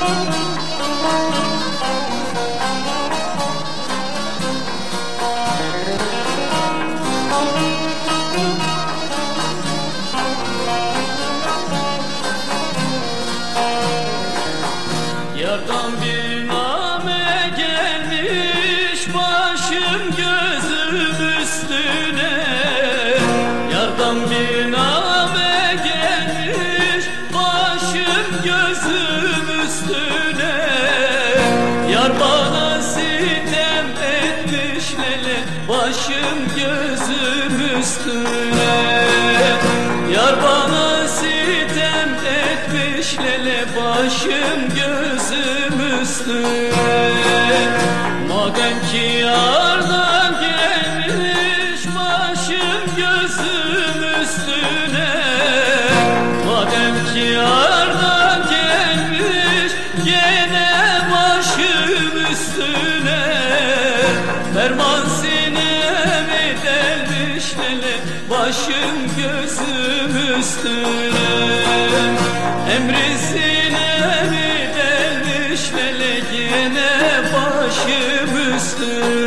Yardan bir name gelmiş başım gözüm üstüne. Yardan bir name gelmiş başım gözüm üstüne. Yar bana sitem etmiş lele başım gözüm üstüne. Yar bana sitem etmiş lele başım gözüm üstüne. Madem ki yardan gelmiş başım gözüm üstüne. Madem ki yardan gelmiş gene başım üstüne. Ferman sinemi delmiş lele başım gözüm üstüne. Emri sinemi delmiş lele gene başım üstüne.